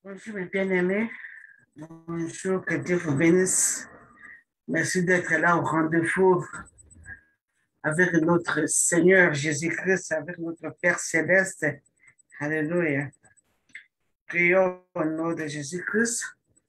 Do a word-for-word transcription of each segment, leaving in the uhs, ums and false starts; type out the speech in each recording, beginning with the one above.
Bonjour mes bien-aimés, bonjour, que Dieu vous bénisse. Merci d'être là au rendez-vous avec notre Seigneur Jésus-Christ, avec notre Père Céleste. Alléluia. Prions au nom de Jésus-Christ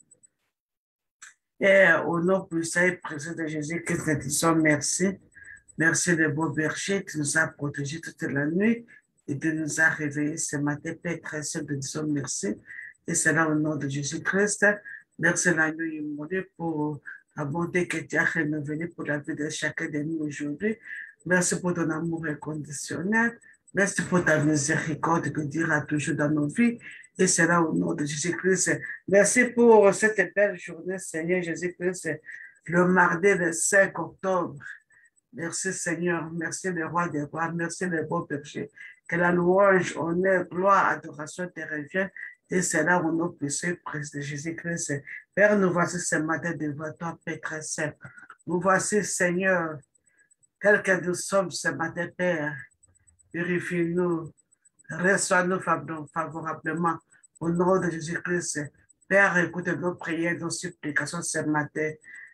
et au nom puissant et précieux de Jésus-Christ, nous disons merci. Merci de beau berger qui nous a protégés toute la nuit et de nous a réveillés ce matin. Père très saint, nous disons merci. Et c'est là au nom de Jésus-Christ. Merci la nuit immolée pour la bonté que tu as renouvelée pour la vie de chacun de nous aujourd'hui. Merci pour ton amour inconditionnel. Merci pour ta miséricorde que tu auras toujours dans nos vies. Et c'est là au nom de Jésus-Christ. Merci pour cette belle journée, Seigneur Jésus-Christ, le mardi le cinq octobre. Merci Seigneur, merci le roi des rois, merci le beau berger. Que la louange, honneur, gloire, adoration te revienne. Et c'est là où nous puissions de Jésus-Christ. Père, nous voici ce matin devant toi, Père très saint. Nous voici, Seigneur, tel que nous sommes ce matin, Père. Purifie-nous, reçois-nous favorablement au nom de Jésus-Christ. Père, écoute nos prières, nos supplications ce matin.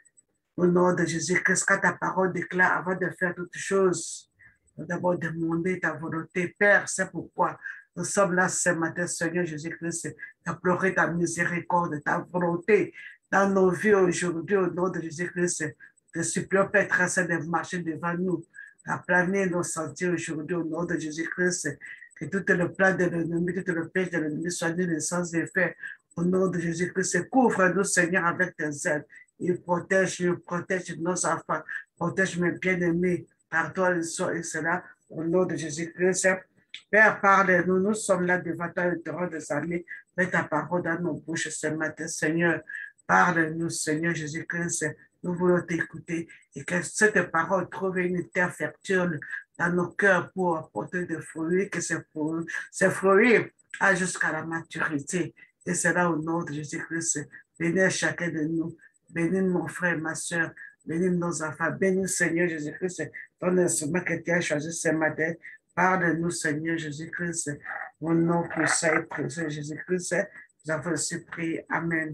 Au nom de Jésus-Christ, quand ta parole déclare avant de faire toutes choses, nous devons demander ta volonté. Père, c'est pourquoi nous sommes là ce matin, Seigneur Jésus-Christ, d'implorer ta miséricorde, ta volonté dans nos vies aujourd'hui, au nom de Jésus-Christ. Te supplions, Père très saint, de marcher devant nous, à planer nos sentiers aujourd'hui, au nom de Jésus-Christ. Que tout le plan de l'ennemi, tout le péché de l'ennemi soit nul sans effet. Au nom de Jésus-Christ, couvre-nous, Seigneur, avec tes ailes. Il protège, il protège nos enfants, protège mes bien-aimés, par toi, ils sont et cela, au nom de Jésus-Christ. Père, parle-nous, nous sommes là devant toi, le terreau des armées. Mets ta parole dans nos bouches ce matin, Seigneur. Parle-nous, Seigneur Jésus-Christ. Nous voulons t'écouter et que cette parole trouve une terre fertile dans nos cœurs pour apporter des fruits, que ces fruits, ces fruits aillent jusqu'à la maturité. Et c'est là au nom de Jésus-Christ. Bénis chacun de nous. Bénis mon frère et ma soeur. Bénis nos enfants. Bénis Seigneur Jésus-Christ. Ton instrument que tu as choisi ce matin. Parle-nous, Seigneur Jésus-Christ. Mon nom puissant et précieux Jésus-Christ. Nous avons aussi prié. Amen.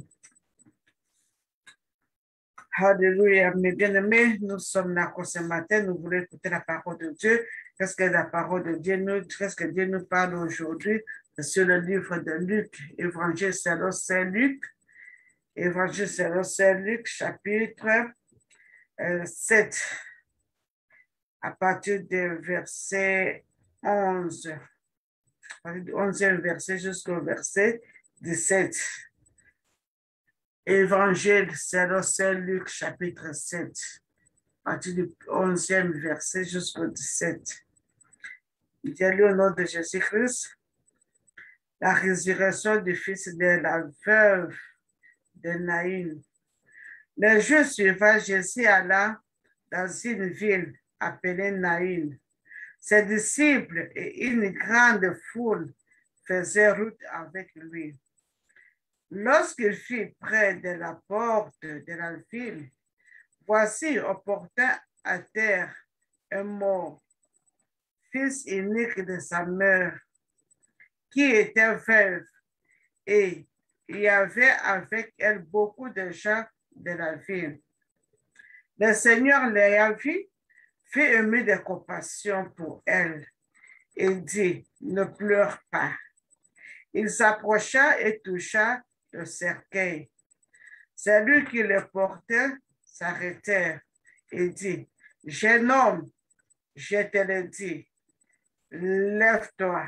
Alléluia. Mes bien-aimés, nous sommes là ce matin. Nous voulons écouter la parole de Dieu. Qu'est-ce que la parole de Dieu nous, qu'est-ce que Dieu nous parle aujourd'hui? Sur le livre de Luc, Évangile selon Saint Luc. Évangile selon Saint Luc, chapitre euh, sept, à partir du verset onze, à partir du onzième verset jusqu'au verset dix-sept. Évangile selon Saint Luc, chapitre sept, à partir du onzième verset jusqu'au dix-sept. J'ai lu au nom de Jésus-Christ, la résurrection du fils de la veuve de Naïn. Le jour suivant, Jésus alla dans une ville appelée Naïn. Ses disciples et une grande foule faisaient route avec lui. Lorsqu'il fut près de la porte de la ville, voici, on portait à terre un mort, fils unique de sa mère, qui était veuve, et il y avait avec elle beaucoup de gens de la ville. Le Seigneur l'ayant vue, fit ému de compassion pour elle et dit, ne pleure pas. Il s'approcha et toucha le cercueil. Celui qui le portait s'arrêta et dit, jeune homme, je te le dis, lève-toi.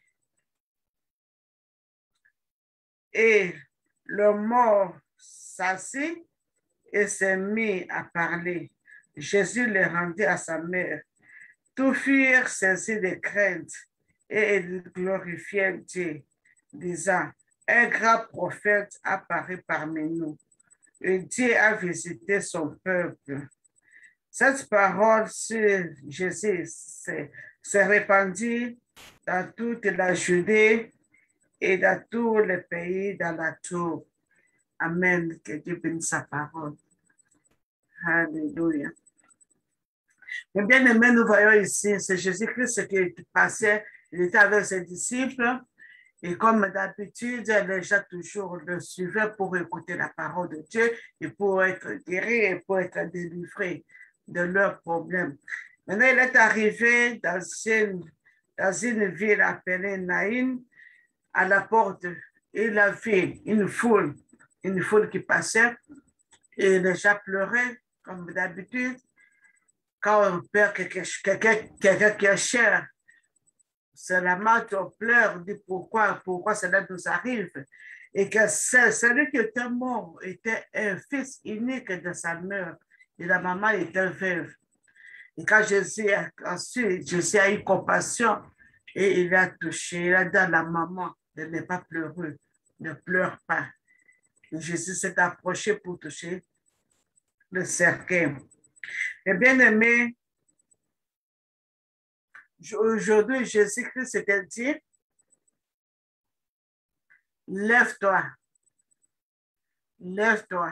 Et le mort s'assit et s'est mis à parler. Jésus le rendit à sa mère. Tous furent saisis de crainte et ils glorifiaient Dieu, disant, un grand prophète apparaît parmi nous et Dieu a visité son peuple. Cette parole sur Jésus s'est répandue dans toute la Judée et dans tous les pays dans la tour. Amen. Que Dieu bénisse sa parole. Alléluia. Mais bien aimé, nous voyons ici, c'est Jésus-Christ qui passait, il était avec ses disciples Et comme d'habitude, les gens toujours le suivaient pour écouter la parole de Dieu et pour être guéris et pour être délivrés de leurs problèmes. Maintenant, il est arrivé dans une, dans une ville appelée Naïn, à la porte. Il a vu une foule, une foule qui passait et les gens pleuraient, comme d'habitude. Quand on perd quelqu'un quelqu'un qui est cher, c'est la marque, on pleure, on dit pourquoi, pourquoi cela nous arrive. Et que celui qui était mort était un fils unique de sa mère et la maman était veuve. Et quand Jésus, ensuite, Jésus a eu compassion et il a touché, il a dit à la maman de ne pas pleurer, ne pleure pas. Et Jésus s'est approché pour toucher le cercueil. Et bien aimé, aujourd'hui, Jésus-Christ s'était dit, lève-toi, lève-toi,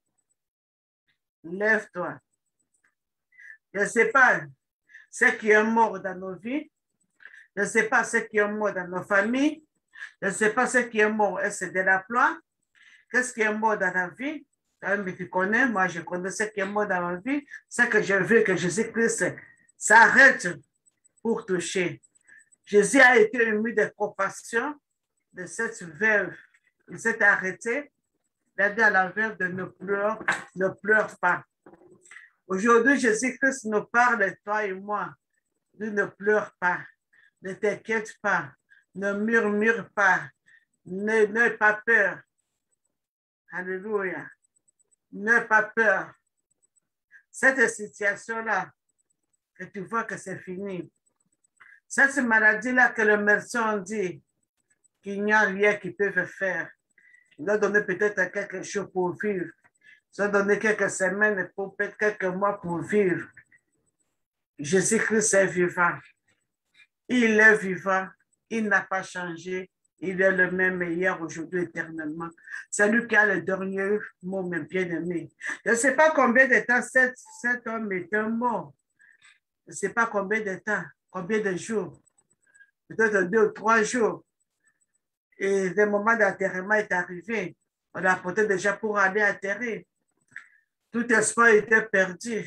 lève-toi. Je ne sais pas ce qui est mort dans nos vies, je ne sais pas ce qui est mort dans nos familles, je ne sais pas ce qui est mort, est-ce de la ploie? Qu'est-ce qui est mort dans la vie? Mais tu connais, moi je connais ce qui est mort dans ma vie, c'est que je veux que Jésus-Christ s'arrête pour toucher. Jésus a été ému de compassion de cette veuve. Il s'est arrêté, il a dit à la veuve de ne pleure, ne pleure pas. Aujourd'hui, Jésus-Christ nous parle, toi et moi, de ne pleure pas, ne t'inquiète pas, ne murmure pas, n'aie pas peur. Alléluia. N'aie pas peur. Cette situation-là, que tu vois que c'est fini. Cette maladie-là que le médecin dit qu'il n'y a rien qu'ils peuvent faire. Il doit donner peut-être quelque chose pour vivre. Il doit donner quelques semaines, pour peut-être quelques mois pour vivre. Jésus-Christ est vivant. Il est vivant. Il n'a pas changé. Il est le même hier, aujourd'hui, éternellement. C'est lui qui a le dernier mot, mes bien-aimés. Je ne sais pas combien de temps cet, cet homme était mort. Je ne sais pas combien de temps, combien de jours. Peut-être deux ou trois jours. Et le moment d'enterrement est arrivé. On l'a apporté déjà pour aller enterrer. Tout espoir était perdu.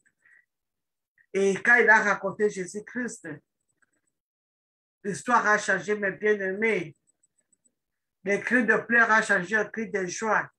Et quand il a raconté Jésus-Christ, l'histoire a changé, mes bien-aimés. Les cris de pleurs ont changé en cris de joie.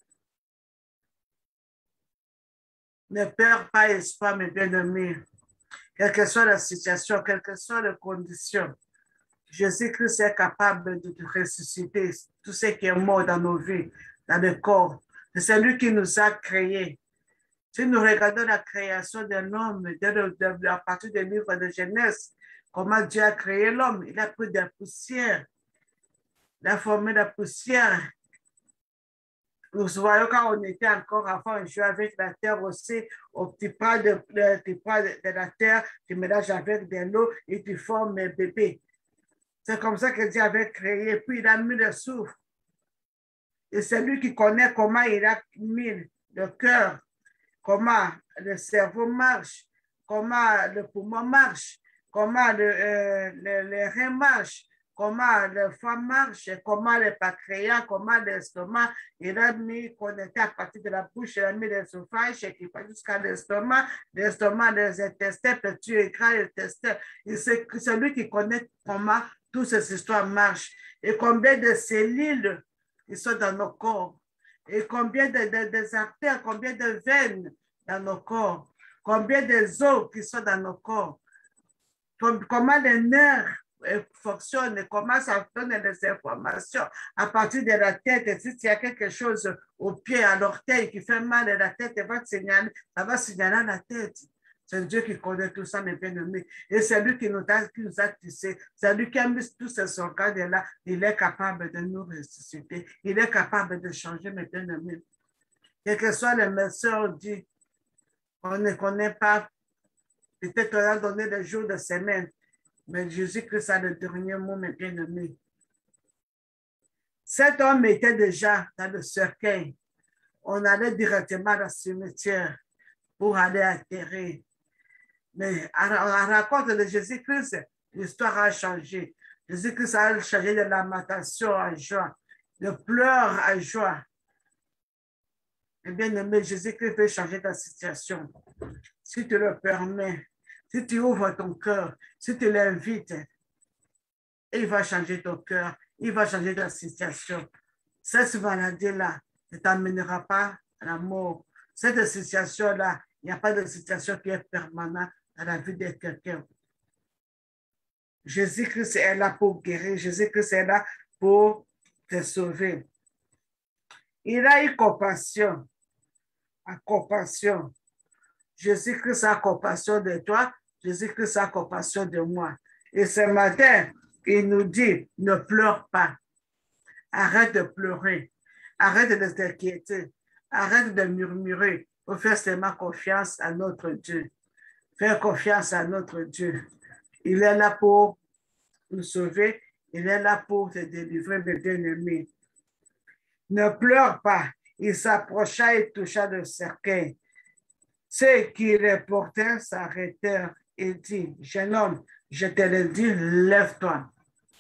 Ne perds pas espoir, mes bien-aimés. Quelle que soit la situation, quelles que soient les conditions, Jésus-Christ est capable de ressusciter tout ce qui est mort dans nos vies, dans le corps. C'est lui qui nous a créés. Si nous regardons la création de l'homme à partir du livre de Genèse, comment Dieu a créé l'homme, il a pris de la poussière. Il a formé la poussière. Nous voyons quand on était encore enfant, on jouait avec la terre aussi. Tu prends de, de, tu prends de, de la terre, tu mélanges avec de l'eau et tu formes un bébé. C'est comme ça que Dieu avait créé. Puis il a mis le souffle. Et c'est lui qui connaît comment il a mis le cœur, comment le cerveau marche, comment le poumon marche, comment le, euh, le, le rein marche, comment le foie marche, comment le pancréas, comment l'estomac. Il a mis connecté à partir de la bouche, il a mis l'œsophage qui va jusqu'à l'estomac, l'estomac, les intestins, petit et gras, intestins. C'est celui qui connaît comment toutes ces histoires marchent et combien de cellules qui sont dans nos corps et combien de, de, de artères, combien de veines dans nos corps, combien de os qui sont dans nos corps, comment les nerfs fonctionnent, comment ça donne les informations à partir de la tête. Si il y a quelque chose au pied, à l'orteil qui fait mal à la tête, ça va signaler, ça va signaler à la tête. C'est Dieu qui connaît tout ça, mes bien-aimés. Et c'est lui qui nous a, qui nous a tissé. C'est lui qui a mis tous ces organes-là. Il est capable de nous ressusciter. Il est capable de changer, mes bien-aimés. Quel que soit le médecin, on dit, on ne connaît pas. Peut-être on a donné des jours de semaine. Mais Jésus-Christ a le dernier mot, mes bien-aimés. Cet homme était déjà dans le cercueil. On allait directement dans le cimetière pour aller enterrer. Mais à la rencontre de Jésus-Christ, l'histoire a changé. Jésus-Christ a changé de lamentation en joie, de pleurs à joie. Et bien aimé, Jésus-Christ peut changer ta situation. Si tu le permets, si tu ouvres ton cœur, si tu l'invites, il va changer ton cœur, il va changer ta situation. Cette maladie-là ne t'amènera pas à la mort. Cette situation-là, il n'y a pas de situation qui est permanente dans la vie de quelqu'un. Jésus-Christ est là pour guérir. Jésus-Christ est là pour te sauver. Il a eu compassion. A compassion. Jésus-Christ a compassion de toi. Jésus-Christ a compassion de moi. Et ce matin, il nous dit, ne pleure pas. Arrête de pleurer. Arrête de t'inquiéter. Arrête de murmurer. Il faut faire seulement confiance à notre Dieu. Faire confiance à notre Dieu. Il est là pour nous sauver. Il est là pour te délivrer, mes bien-aimés. Ne pleure pas. Il s'approcha et toucha le cercueil. Ceux qui le portaient s'arrêtèrent et dit, jeune homme, je te le dis, lève-toi.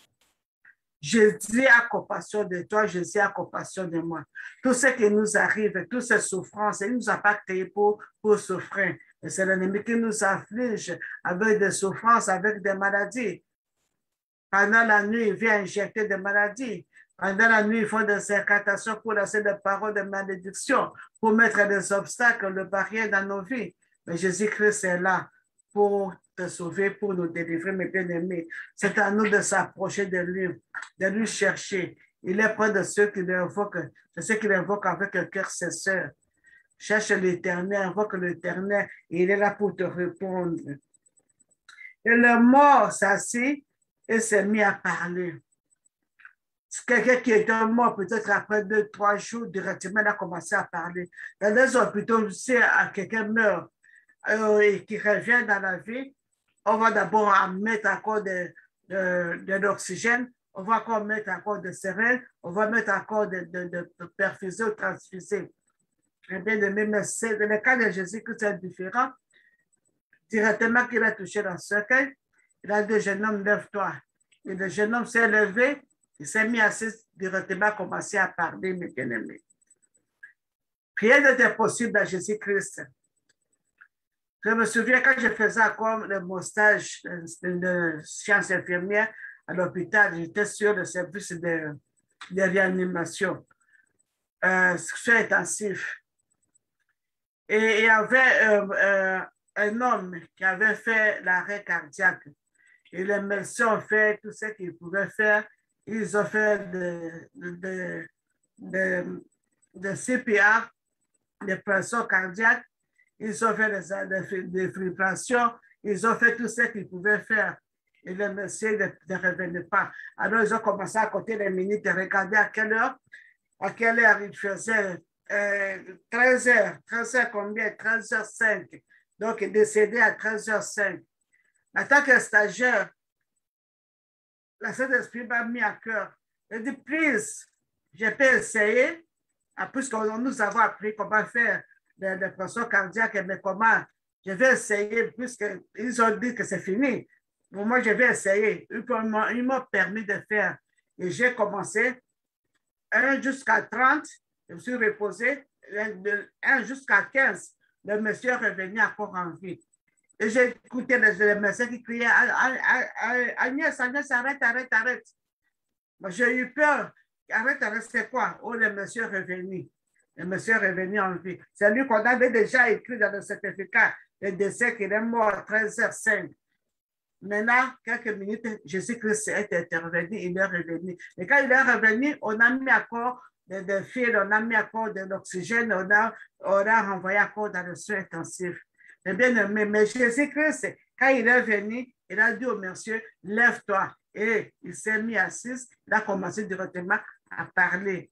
Jésus a compassion de toi, Jésus a compassion de moi. Tout ce qui nous arrive, toutes ces souffrances, il ne nous a pas créé pour, pour souffrir. C'est l'ennemi qui nous afflige avec des souffrances, avec des maladies. Pendant la nuit, il vient injecter des maladies. Pendant la nuit, ils font des incantations pour lancer des paroles de malédiction, pour mettre des obstacles, des barrières dans nos vies. Mais Jésus-Christ est là pour te sauver, pour nous délivrer, mes bien-aimés. C'est à nous de s'approcher de lui, de lui chercher. Il est près de ceux qui l'invoquent, de ceux qui l'invoquent avec un cœur sincère. Cherche l'Éternel, invoque l'Éternel, et il est là pour te répondre. Et le mort s'assit et s'est mis à parler. Quelqu'un qui est mort, peut-être après deux, trois jours, directement, il a commencé à parler. Dans les hôpitaux, si quelqu'un meurt euh, et qui revient dans la vie, on va d'abord mettre encore de, de, de l'oxygène, on va encore mettre encore de seringues, on va mettre encore de, de, de, de perfuser ou transfuser. Eh bien, mais c'est, le cas de Jésus-Christ est différent. Directement qu'il a touché dans ce cercueil, il a dit, jeune homme, lève-toi. Et le jeune homme s'est levé. Il s'est mis assis directement à commencer à parler, mes bien-aimés. Rien n'était possible à Jésus-Christ. Je me souviens quand je faisais encore mon stage de sciences infirmières à l'hôpital, j'étais sur le service de, de réanimation, euh, soins intensifs. Et il y avait euh, euh, un homme qui avait fait l'arrêt cardiaque. Et les médecins ont fait tout ce qu'ils pouvaient faire. Ils ont fait de, de, de, de C P R, des pressions cardiaques, ils ont fait des défibrillations, ils ont fait tout ce qu'ils pouvaient faire. Et le monsieur ne, ne revenait pas. Alors, ils ont commencé à compter les minutes et regarder à quelle heure, à quelle heure il faisait euh, treize heures. treize heures combien? treize heures cinq. Donc, il est décédé à treize heures cinq. En tant que stagiaire, la Saint-Esprit m'a mis à cœur. Il dit, please, je peux essayer, puisque nous avons appris comment faire des, des pressions cardiaques, mais comment, je vais essayer, puisqu'ils ont dit que c'est fini. Pour moi, je vais essayer. Ils m'ont permis de faire. Et j'ai commencé un jusqu'à trente, je me suis reposé, un jusqu'à quinze. Le monsieur est revenu encore en vie. Et j'ai écouté les, les médecins qui criaient Agnès, Agnès, arrête, arrête, arrête. J'ai eu peur. Arrête, arrête, c'est quoi? Oh, le monsieur est revenu. Le monsieur est revenu en vie. C'est lui qu'on avait déjà écrit dans le certificat le décès qu'il est mort à treize heures cinq. Maintenant, quelques minutes, Jésus-Christ est intervenu, il est revenu. Et quand il est revenu, on a mis encore des de fils, on a mis encore de l'oxygène, on a, on a renvoyé encore dans le soin intensif. Mais bien aimé, mais Jésus-Christ, quand il est venu, il a dit au monsieur, lève-toi. Et il s'est mis assis, il a commencé directement à parler.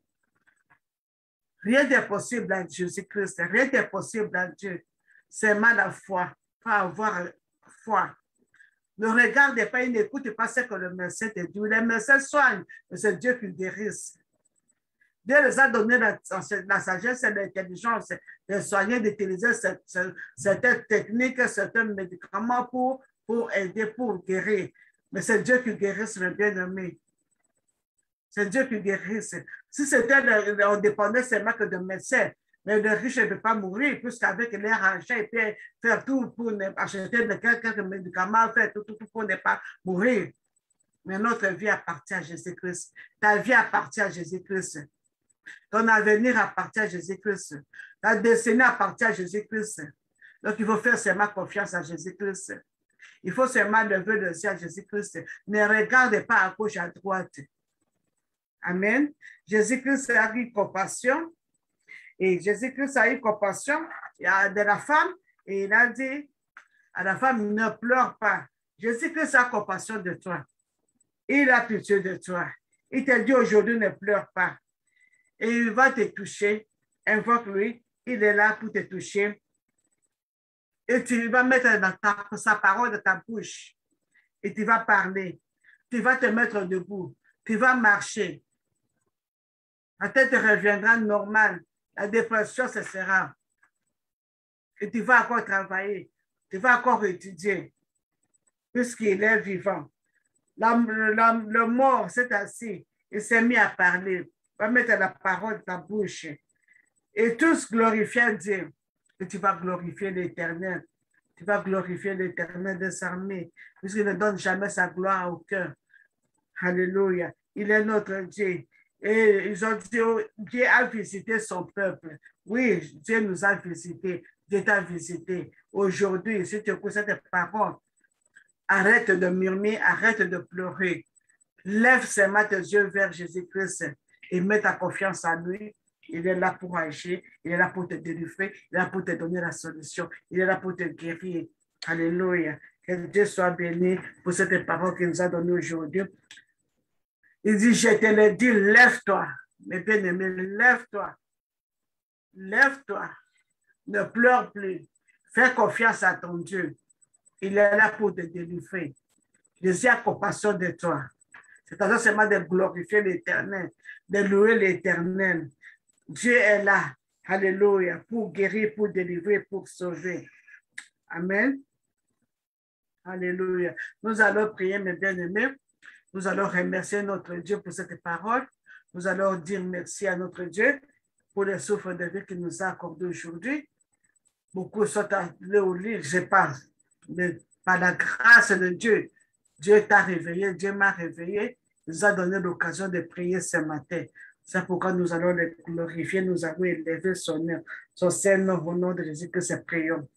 Rien n'est possible à Jésus-Christ, rien n'est possible à Dieu. C'est mal la foi, il faut avoir foi. Ne regarde pas, il n'écoute pas ce que le médecin te dit. Les médecins soignent, mais c'est Dieu qui guérisse. Dieu les a donné la, la sagesse et l'intelligence de soigner, d'utiliser certaines techniques, certains médicaments pour, pour aider, pour guérir. Mais c'est Dieu qui guérit, le bien-aimé. C'est Dieu qui guérit. Si c'était, on dépendait seulement que de médecins, mais le riche ne peut pas mourir, puisqu'avec les argent, il peut faire tout pour acheter quelques médicaments, faire tout, tout, tout pour ne pas mourir. Mais notre vie appartient à Jésus-Christ. Ta vie appartient à Jésus-Christ. Ton avenir appartient à Jésus-Christ. Ta destinée appartient à Jésus-Christ. Donc, il faut faire seulement confiance à Jésus-Christ. Il faut seulement lever le ciel à Jésus-Christ. Ne regarde pas à gauche, à droite. Amen. Jésus-Christ a eu compassion. Et Jésus-Christ a eu compassion de la femme. Et il a dit à la femme, ne pleure pas. Jésus-Christ a compassion de toi. Il a pitié de toi. Il te dit aujourd'hui, ne pleure pas. Et il va te toucher. Invoque-lui. Il est là pour te toucher. Et tu vas mettre dans ta, sa parole dans ta bouche. Et tu vas parler. Tu vas te mettre debout. Tu vas marcher. La tête reviendra normale. La dépression cessera. Et tu vas encore travailler. Tu vas encore étudier. Puisqu'il est vivant. La, la, le mort s'est assis. Il s'est mis à parler. Va mettre la parole dans ta bouche. Et tous glorifiant Dieu. Et tu vas glorifier l'Éternel. Tu vas glorifier l'Éternel des armées. Puisqu'il ne donne jamais sa gloire à aucun. Alléluia. Il est notre Dieu. Et ils ont dit, Dieu a visité son peuple. Oui, Dieu nous a visité. Dieu t'a visité. Aujourd'hui, si tu écoutes cette parole, arrête de murmurer, arrête de pleurer. Lève seulement tes yeux vers Jésus-Christ et mets ta confiance en lui. Il est là pour agir, il est là pour te délivrer, il est là pour te donner la solution, il est là pour te guérir. Alléluia. Que Dieu soit béni pour cette parole qu'il nous a donnée aujourd'hui. Il dit, je te le dis, lève-toi. Mes bien-aimés, lève-toi. Lève-toi. Ne pleure plus. Fais confiance à ton Dieu. Il est là pour te délivrer. Jésus a compassion de toi. C'est-à-dire seulement de glorifier l'Éternel, de louer l'Éternel. Dieu est là. Alléluia. Pour guérir, pour délivrer, pour sauver. Amen. Alléluia. Nous allons prier, mes bien-aimés. Nous allons remercier notre Dieu pour cette parole. Nous allons dire merci à notre Dieu pour le souffle de vie qu'il nous a accordé aujourd'hui. Beaucoup sont allés au lit, je pense. Mais par la grâce de Dieu, Dieu t'a réveillé, Dieu m'a réveillé, il nous a donné l'occasion de prier ce matin. C'est pourquoi nous allons le glorifier, nous allons élever son nom, son Seigneur au nom de Jésus que c'est prions.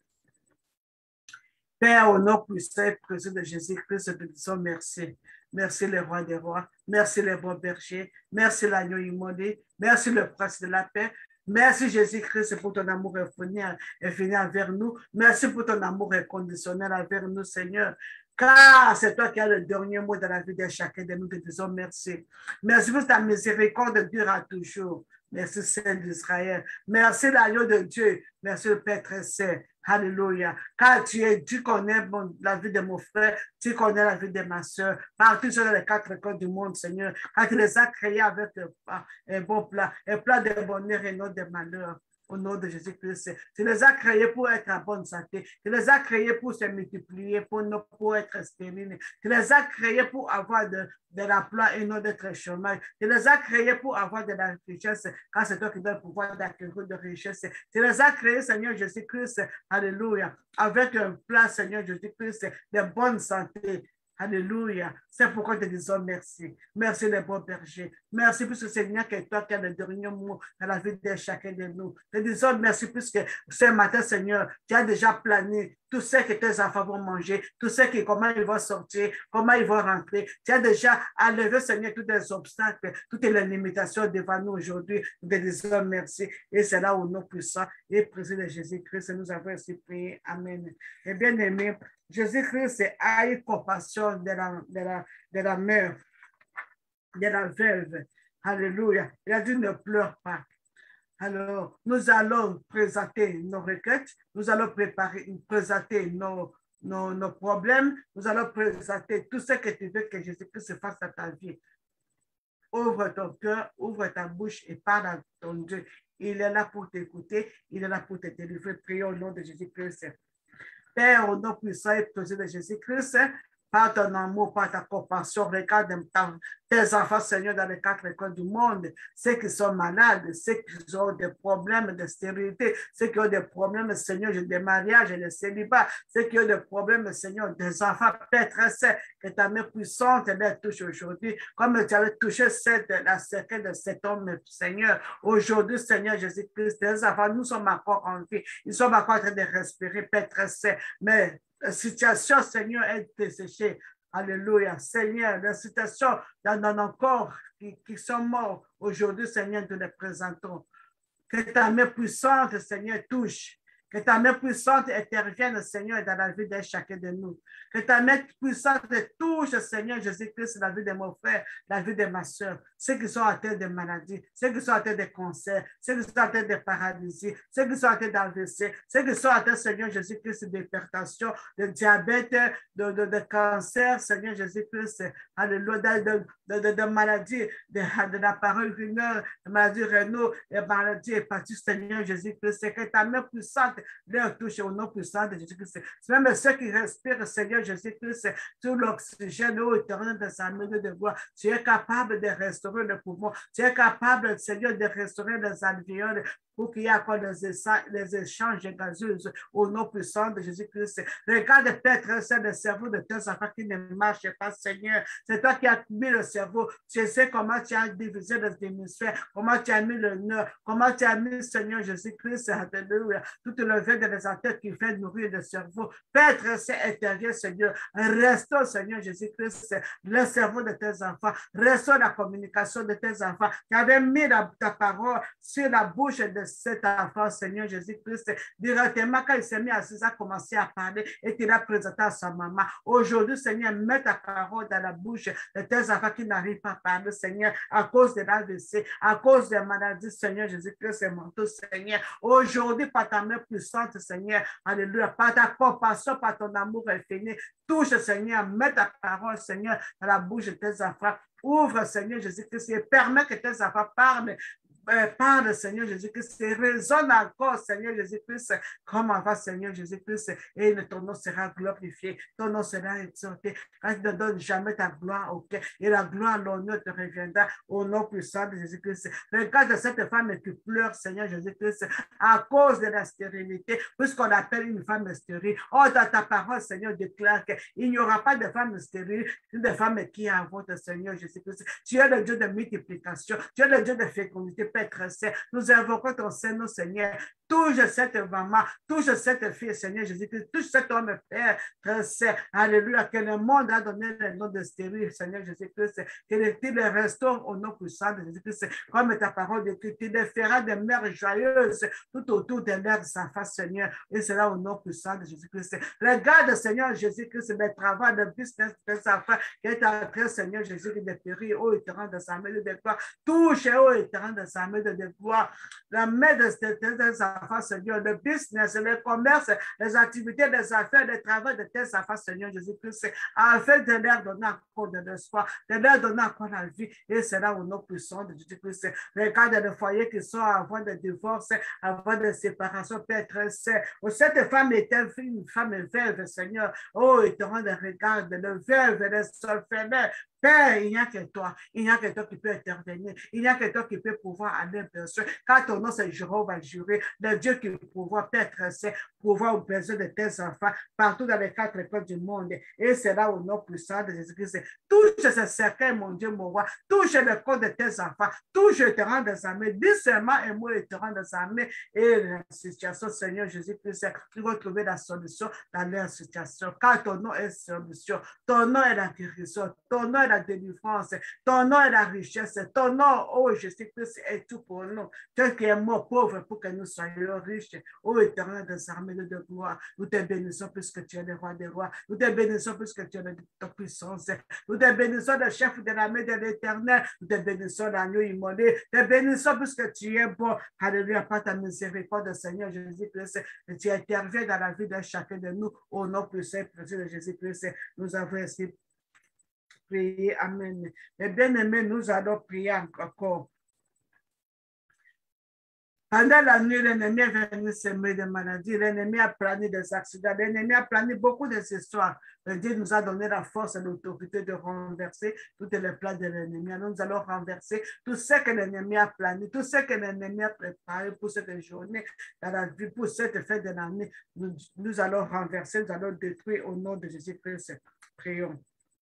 Père, au nom puissant et précieux de Jésus-Christ, te disons merci. Merci le roi des rois, merci le bon berger, merci l'agneau immolé, merci le prince de la paix. Merci Jésus-Christ pour ton amour infini, infini envers nous. Merci pour ton amour inconditionnel envers nous, Seigneur. Car c'est toi qui as le dernier mot dans la vie de chacun de nous. Te disons merci. Merci pour ta miséricorde durera toujours. Merci Saint d'Israël. Merci l'agneau de Dieu. Merci le Père très saint. Alléluia. Car tu, es, tu connais mon, la vie de mon frère, tu connais la vie de ma soeur, partout sur les quatre coins du monde, Seigneur. Car tu les as créés avec un, un bon plat, un plat de bonheur et non de malheur. Au nom de Jésus-Christ. Tu les as créés pour être en bonne santé. Tu les as créés pour se multiplier, pour, ne, pour être stériles. Tu les as créés pour avoir de, de l'emploi et non d'être chômage. Tu les as créés pour avoir de la richesse, car c'est toi qui donnes le pouvoir d'acquérir de richesse. Tu les as créés, Seigneur Jésus-Christ, alléluia, avec un plan, Seigneur Jésus-Christ, de bonne santé. Alléluia. C'est pourquoi te disons merci. Merci les bons bergers. Merci puisque Seigneur, que toi qui as le dernier mot dans la vie de chacun de nous. Te disons merci puisque ce matin, Seigneur, tu as déjà plané tout ce que tes enfants vont manger, tout ce qui, comment ils vont sortir, comment ils vont rentrer. Tu as déjà enlevé, Seigneur, tous les obstacles, toutes les limitations devant nous aujourd'hui. Nous te disons merci. Et c'est là au nom puissant et précieux de Jésus-Christ, nous avons ainsi prié. Amen. Et bien aimé, Jésus-Christ a eu compassion de la, de, la, de la mère, de la veuve. Alléluia. Il a dit ne pleure pas. Alors, nous allons présenter nos requêtes, nous allons préparer, présenter nos, nos, nos problèmes, nous allons présenter tout ce que tu veux que Jésus-Christ fasse à ta vie. Ouvre ton cœur, ouvre ta bouche et parle à ton Dieu. Il est là pour t'écouter, il est là pour te délivrer. Prions au nom de Jésus-Christ. Père, au nom puissant et précieux de Jésus-Christ, par ton amour, par ta compassion, regarde tes enfants, Seigneur, dans les quatre écoles du monde, ceux qui sont malades, ceux qui ont des problèmes de stérilité, ceux qui ont des problèmes, Seigneur, de mariage et de célibat, ceux qui ont des problèmes, Seigneur, des enfants, Père très saint, que ta main puissante les touche aujourd'hui, comme tu avais touché cette, la cercueil de cet homme, Seigneur. Aujourd'hui, Seigneur Jésus-Christ, les enfants, nous sommes encore en vie, ils sont encore en train de respirer, Père très saint, mais la situation, Seigneur, est desséchée. Alléluia. Seigneur, la situation dans nos corps qui, qui sont morts aujourd'hui, Seigneur, nous les présentons. Que ta main puissante, Seigneur, touche. Que ta main puissante intervienne, Seigneur, dans la vie de chacun de nous. Que ta main puissante touche, Seigneur Jésus-Christ, la vie de mon frère, la vie de ma soeur, ceux qui sont atteints de maladies, ceux qui sont atteints de cancers, ceux qui sont atteints de paralysie, ceux qui sont atteints d'A V C, ceux qui sont atteints, Seigneur Jésus-Christ, d'hypertension, de diabète, de, de, de cancer, Seigneur Jésus-Christ, alléluia, de, de, de, de maladies, de, de la parole urinaire, de maladies rénaux, de maladies hépatiques, Seigneur Jésus-Christ, que ta main puissante leur touche au nom puissant de Jésus-Christ. C'est même ceux qui respirent, Seigneur Jésus-Christ, tout l'oxygène au éternel de sa mesure de voix. Tu es capable de restaurer le poumon. Tu es capable, Seigneur, de restaurer les alvéoles pour qu'il y ait encore les échanges gazeuses au nom puissant de Jésus-Christ. Regarde peut-être c'est le cerveau de tes enfants qui ne marche pas, Seigneur. C'est toi qui as mis le cerveau. Tu sais comment tu as divisé les hémisphères, comment tu as mis le nœud, comment tu as mis, Seigneur Jésus-Christ, alléluia, tout le vin de la tête qui fait nourrir le cerveau. Peut-être c'est intérieur, Seigneur. Restaure, Seigneur Jésus-Christ, le cerveau de tes enfants. Restaure la communication de tes enfants. Tu avais mis la, ta parole sur la bouche de cet enfant, Seigneur Jésus-Christ. Directement, quand il s'est mis à six ans, a commencé à parler et tu l'as présenté à sa maman. Aujourd'hui, Seigneur, mets ta parole dans la bouche de tes enfants qui n'arrivent pas à parler, Seigneur, à cause de l'A V C, à cause des maladies, Seigneur Jésus-Christ et mentaux, Seigneur. Aujourd'hui, par ta main puissante, Seigneur, alléluia, par ta compassion, par ton amour infini, touche, Seigneur, mets ta parole, Seigneur, dans la bouche de tes enfants. Ouvre, Seigneur Jésus-Christ, et permets que tes enfants parlent. Euh, parle, Seigneur Jésus-Christ, et résonne encore, Seigneur Jésus-Christ, comme avant, Seigneur Jésus-Christ, et ton nom sera glorifié, ton nom sera exalté, quand tu ne donnes jamais ta gloire au cœur, et la gloire, l'honneur te reviendra au nom puissant de Jésus-Christ. Regarde cette femme qui pleure, Seigneur Jésus-Christ, à cause de la stérilité, puisqu'on appelle une femme stérile. Oh, dans ta parole, Seigneur, déclare qu'il n'y aura pas de femme stérile, ni de femme qui avorte, Seigneur Jésus-Christ. Tu es le Dieu de multiplication, tu es le Dieu de fécondité, Père très saint. Nous invoquons ton Saint-Nom, Seigneur. Touche cette maman, touche cette fille, Seigneur Jésus-Christ, touche cet homme, Père très saint. Alléluia, que le monde a donné le nom de stérile, Seigneur Jésus-Christ, que tu les restaures au nom puissant de Jésus-Christ, comme ta parole de que tu les feras des mères joyeuses tout autour de l'air de sa face, Seigneur, et cela au nom puissant de Jésus-Christ. Regarde, Seigneur Jésus-Christ, le travail, le business de sa femme qui est en train, Seigneur Jésus-Christ, de périr au éternel de sa main de gloire. Touche au éternel de sa main de gloire. La main de tes enfants, Seigneur, le business, le commerce, les activités, les affaires, le travail de tes enfants, Seigneur Jésus-Christ, afin de leur donner encore de l'espoir, de leur donner encore la vie, et cela au nom puissant de Jésus-Christ. Regarde les foyers qui sont avant de divorce, avant de séparation, Père très saint. Cette femme était une femme veuve, Seigneur. Oh, éternel de regarde, le veuve, le orphelin. Père, il n'y a que toi. Il n'y a que toi qui peux intervenir. Il n'y a que toi qui peux pouvoir aller besoin. Car ton nom, c'est Jéhovah juré, le Dieu qui pouvoir Père très saint, pouvoir au besoin de tes enfants partout dans les quatre coins du monde. Et c'est là au nom puissant de Jésus-Christ. Touche ce cercueil, mon Dieu, mon roi. Touche le corps de tes enfants. Touche le terrain de sa main. Dis seulement un mot le terrain de sa main. Et la situation, Seigneur Jésus-Christ, tu vas trouver la solution dans leur situation. Car ton nom est solution. Ton nom est la guérison. Ton nom est la délivrance, ton nom est la richesse, ton nom, oh Jésus-Christ, est tout pour nous. Toi qui es mort pauvre pour que nous soyons riches, oh éternel des armées de gloire, nous te bénissons puisque tu es le roi des rois, nous te bénissons puisque tu es de puissance, nous te bénissons le chef de l'armée de l'éternel, nous te bénissons l'agneau immolé, nous te bénissons puisque tu es bon, alléluia, par ta miséricorde, Seigneur Jésus-Christ, et tu interviens dans la vie de chacun de nous, au nom puissant de Jésus-Christ, nous avons ainsi prier. Amen. Mais bien aimé, nous allons prier encore. Pendant la nuit, l'ennemi est venu semer des maladies, l'ennemi a plané des accidents, l'ennemi a plané beaucoup de histoires. Mais Dieu nous a donné la force et l'autorité de renverser toutes les plans de l'ennemi. Alors nous allons renverser tout ce que l'ennemi a plané, tout ce que l'ennemi a préparé pour cette journée, dans la vie, pour cette fête de l'année. Nous, nous allons renverser, nous allons détruire au nom de Jésus-Christ. Prions.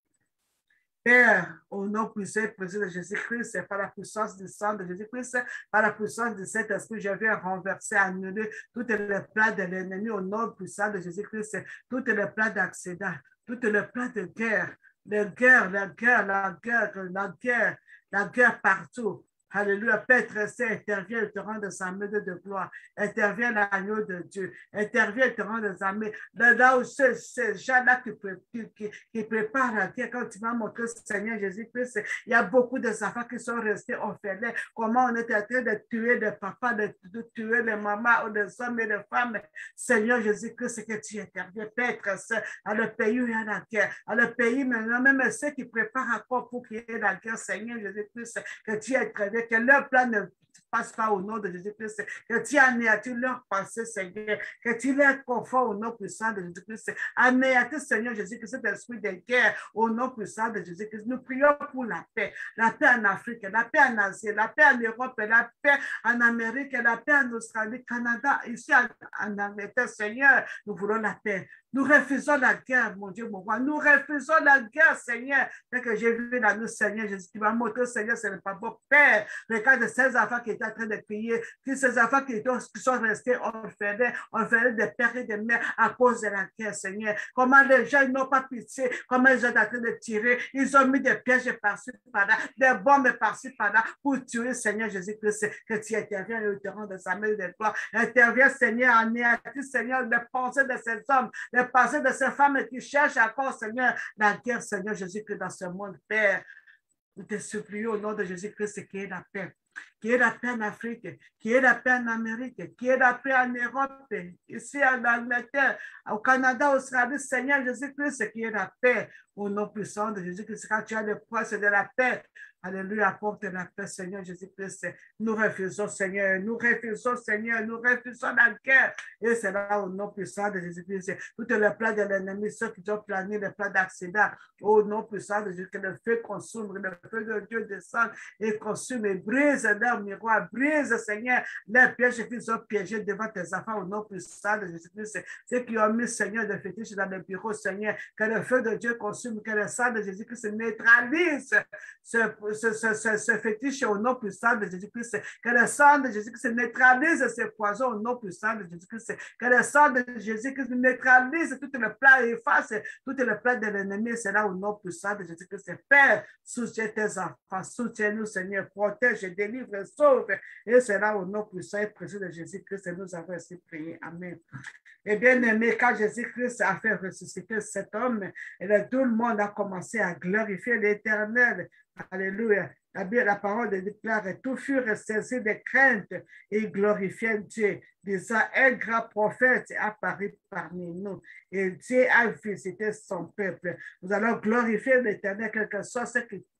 Père, au nom puissant et précieux de Jésus-Christ, c'est par la puissance du sang de Jésus-Christ, par la puissance de cet esprit, je viens renverser, annuler toutes les plans de l'ennemi au nom puissant de Jésus-Christ, toutes les plans d'accident, toutes les plans de guerre, la guerre, la guerre, la guerre, la guerre, la guerre partout. Alléluia, Père très saint, intervient et te rend de sa main de gloire. Intervient l'agneau de Dieu. Intervient et te rend de sa main. Là où ces, ces gens-là qui, qui, qui préparent la guerre, quand tu m'as montré, Seigneur Jésus-Christ, il y a beaucoup de enfants qui sont restés orphelins. Comment on était en train de tuer des papas, de, de tuer les mamans ou des hommes et des femmes. Seigneur Jésus-Christ, que tu interviens, Père très saint, dans le pays où il y a la guerre. Dans le pays maintenant, même ceux qui préparent encore pour qu'il y ait la guerre, Seigneur Jésus-Christ, que tu interviens, que leur plan ne passe pas au nom de Jésus-Christ, que tu anéantis leur pensée, Seigneur, que tu les conforts au nom puissant de Jésus-Christ. Anéantis, Seigneur Jésus-Christ, cet esprit de guerre au nom puissant de Jésus-Christ. Nous prions pour la paix, la paix en Afrique, la paix en Asie, la paix en Europe, la paix en Amérique, la paix en Australie, Canada, ici en, en Angleterre, Seigneur, nous voulons la paix. Nous refusons la guerre, mon Dieu, mon roi. Nous refusons la guerre, Seigneur. Dès que j'ai vu la nous, Seigneur, Jésus, tu vas montrer, Seigneur, ce n'est pas bon. Père, regarde ces enfants qui étaient en train de prier, que ces enfants qui, étaient, qui sont restés orphelins, orphelins de pères et de mères à cause de la guerre, Seigneur. Comment les gens n'ont pas pitié, comment ils sont en train de tirer. Ils ont mis des pièges par-ci, par-là, des bombes par-ci, par-là, pour tuer, Seigneur Jésus-Christ, que tu interviens et te rends de sa main de gloire. Interviens, Seigneur, anéantis, Seigneur, les pensées de ces hommes, les pensées de ces femmes qui cherchent encore, Seigneur, la guerre, Seigneur Jésus-Christ, dans ce monde, Père. Nous te supplions au nom de Jésus-Christ qu'il y ait la paix. Qu'il y ait la paix en Afrique, qu'il y ait la paix en Amérique, qu'il y ait la paix en Europe, ici en Angleterre, au Canada, au Australie, Seigneur Jésus-Christ, qu'il y ait la paix au nom puissant de Jésus-Christ. Quand tu as le poids de la paix, alléluia, apporte la paix, Seigneur Jésus-Christ. Nous refusons, Seigneur, nous refusons, Seigneur, nous refusons la guerre. Et c'est là au nom puissant de Jésus-Christ. Toutes les plans de l'ennemi, ceux qui ont plané les plans d'accident, au nom puissant de Jésus, que le feu consume, le feu de Dieu descend et consume et brise leur miroir, brise, Seigneur, les pièges qu'ils ont piégés devant tes enfants au nom puissant de Jésus-Christ. Ceux qui ont mis, Seigneur, des fétiches dans les bureaux, Seigneur, que le feu de Dieu consume, que le sang de Jésus-Christ neutralise ce, ce, ce, ce, ce fétiche au nom puissant de Jésus-Christ, que le sang de Jésus-Christ neutralise ces poisons au nom puissant de Jésus-Christ, que le sang de Jésus-Christ neutralise toutes les plans et efface toutes les plans de l'ennemi. C'est là au nom puissant de Jésus-Christ. Père, soutiens tes enfants, soutiens-nous, Seigneur, protège et délivre, sauve. Et c'est là au nom puissant et précieux de Jésus-Christ que nous avons ainsi prié. Amen. Et bien aimé, quand Jésus-Christ a fait ressusciter cet homme, et là, tout le monde a commencé à glorifier l'Éternel. Alléluia. La, la parole déclare, tout furent saisis de crainte et glorifiaient Dieu, disant, un grand prophète est apparu parmi nous et Dieu a visité son peuple. Nous allons glorifier l'Éternel, quel que soit ce qui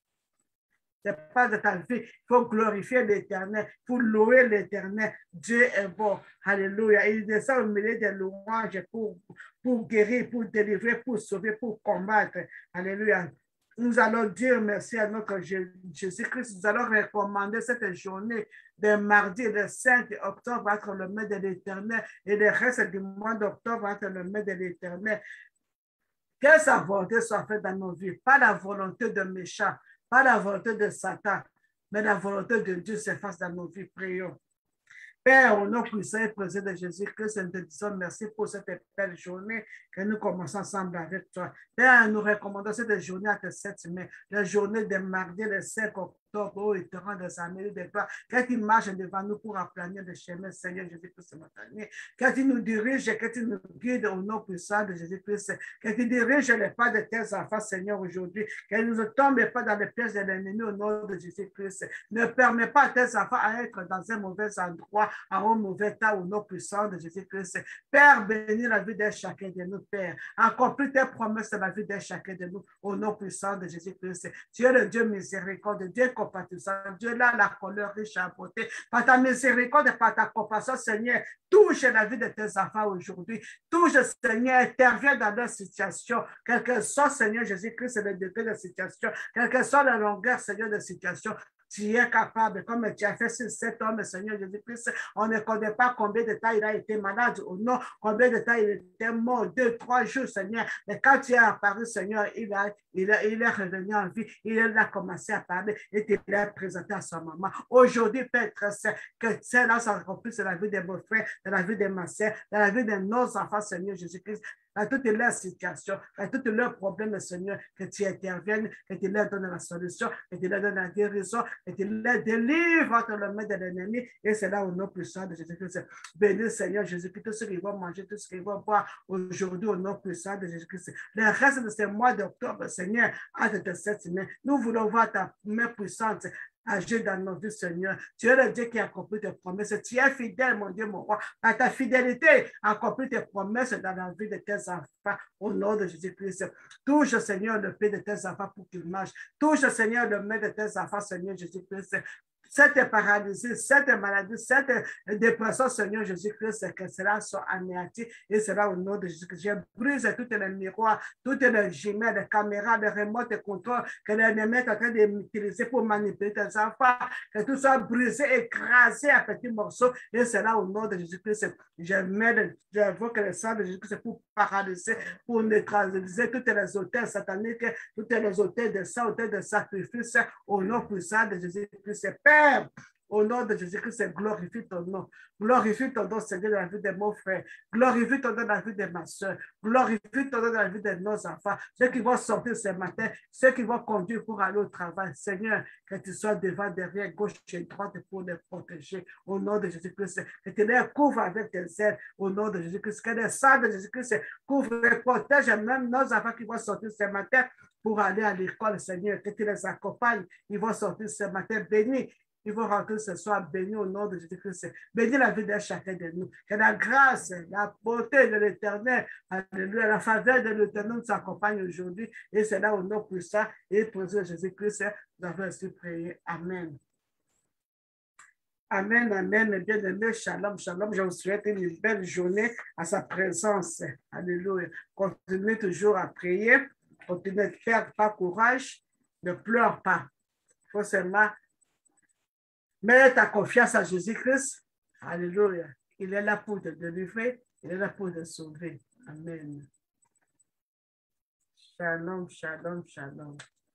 c'est pas de ta vie. Il faut glorifier l'Éternel, il faut louer l'Éternel. Dieu est bon. Alléluia. Il descend au milieu des louanges pour, pour guérir, pour délivrer, pour sauver, pour combattre. Alléluia. Nous allons dire merci à notre Jésus-Christ. Nous allons recommander cette journée de mardi le cinq octobre entre le main de l'Éternel et le reste du mois d'octobre entre le main de l'Éternel. Que sa volonté soit faite dans nos vies, pas la volonté de méchants, pas la volonté de Satan, mais la volonté de Dieu s'efface dans nos vies. Prions. Père, au nom puissant et présent de Jésus-Christ, nous te disons merci pour cette belle journée que nous commençons ensemble avec toi. Père, nous recommandons cette journée à tes sept mains, la journée de mardi le cinq octobre. Oh, il te rend de sa mairie de toi. Quand il marche devant nous pour aplanir le chemin, Seigneur Jésus-Christ, ce matin. Quand il nous dirige, quand il nous guide au nom puissant de Jésus-Christ, quand il dirige les pas de tes enfants, Seigneur, aujourd'hui, qu'il ne nous tombe pas dans les pièges de l'ennemi au nom de Jésus-Christ. Ne permets pas à tes enfants à être dans un mauvais endroit, en un mauvais temps au nom puissant de Jésus-Christ. Père, bénis la vie de chacun de nous, Père. Accomplis tes promesses dans la vie de chacun de nous au nom puissant de Jésus-Christ. Tu es le Dieu miséricordieux, Dieu compatissant. Dieu là, la colère riche à apporter. Par ta miséricorde et par ta compassion, Seigneur, touche la vie de tes enfants aujourd'hui. Touche, Seigneur, interviens dans leur situation. Quel que soit, Seigneur Jésus-Christ, le degré de situation, quelle que soit la longueur, Seigneur, de situation, tu es capable, comme tu as fait sur cet homme, Seigneur Jésus-Christ. On ne connaît pas combien de temps il a été malade ou non, combien de temps il était mort, deux, trois jours, Seigneur. Mais quand tu es apparu, Seigneur, il, a, il, a, il est revenu en vie, il a commencé à parler et tu l'as présenté à sa maman. Aujourd'hui, Père, que cela s'accomplisse dans la vie de mon frère, dans la vie de ma soeur, dans la vie de nos enfants, Seigneur Jésus-Christ. Dans toutes leurs situations, dans tous leurs problèmes, Seigneur, que tu interviennes, que tu leur donnes la solution, que tu leur donnes la guérison, que tu les délivres entre les mains de l'ennemi. Et c'est là au nom puissant de Jésus-Christ. Bénis, Seigneur Jésus-Christ, tout ce qu'ils vont manger, tout ce qu'ils vont boire aujourd'hui au nom puissant de Jésus-Christ. Le reste de ce mois d'octobre, Seigneur, hâte de cette semaine, nous voulons voir ta main puissante agir dans nos vies, Seigneur. Tu es le Dieu qui a accompli tes promesses. Tu es fidèle, mon Dieu, mon roi. Par ta fidélité, accomplis tes promesses dans la vie de tes enfants. Au nom de Jésus-Christ. Touche, Seigneur, le pied de tes enfants pour qu'ils marchent. Touche, Seigneur, le main de tes enfants, Seigneur Jésus-Christ. Cette paralysie, cette maladie, cette dépression, Seigneur Jésus-Christ, que cela soit anéanti et cela au nom de Jésus-Christ. Je brise tous les miroirs, toutes les jumelles, les caméras, les remotes de contrôle que l'ennemi est en train d'utiliser pour manipuler tes enfants, que tout soit brisé, écrasé à petits morceaux et cela au nom de Jésus-Christ. Je mets, j'invoque le sang de Jésus-Christ pour paralyser, pour neutraliser toutes les hôtels sataniques, toutes les hôtels de sang, hôtels de sacrifice au nom puissant de Jésus-Christ. Père, au nom de Jésus-Christ, glorifie ton nom. Glorifie ton nom, Seigneur, dans la vie de mon frère. Glorifie ton nom dans la vie de ma soeur. Glorifie ton nom dans la vie de nos enfants. Ceux qui vont sortir ce matin, ceux qui vont conduire pour aller au travail. Seigneur, que tu sois devant, derrière, gauche et droite pour les protéger. Au nom de Jésus-Christ, que tu les couvres avec tes ailes. Au nom de Jésus-Christ, que le sang de Jésus-Christ couvre et protège même nos enfants qui vont sortir ce matin pour aller à l'école, Seigneur. Que tu les accompagnes. Ils vont sortir ce matin bénis. Ils vont rentrer ce soir bénis au nom de Jésus-Christ. Bénis la vie de chacun de nous. Que la grâce, la beauté de l'Éternel, alléluia, la faveur de l'Éternel nous accompagne aujourd'hui. Et c'est là au nom puissant et précieux de Jésus-Christ, nous avons ainsi prié. Amen. Amen, amen, mes bien-aimés, shalom, shalom. Je vous souhaite une belle journée à sa présence. Alléluia. Continuez toujours à prier. Continuez de faire pas courage. Ne pleure pas. Il faut seulement mets ta confiance à Jésus-Christ. Alléluia. Il est là pour te délivrer. Il est là pour te sauver. Amen. Shalom, shalom, shalom.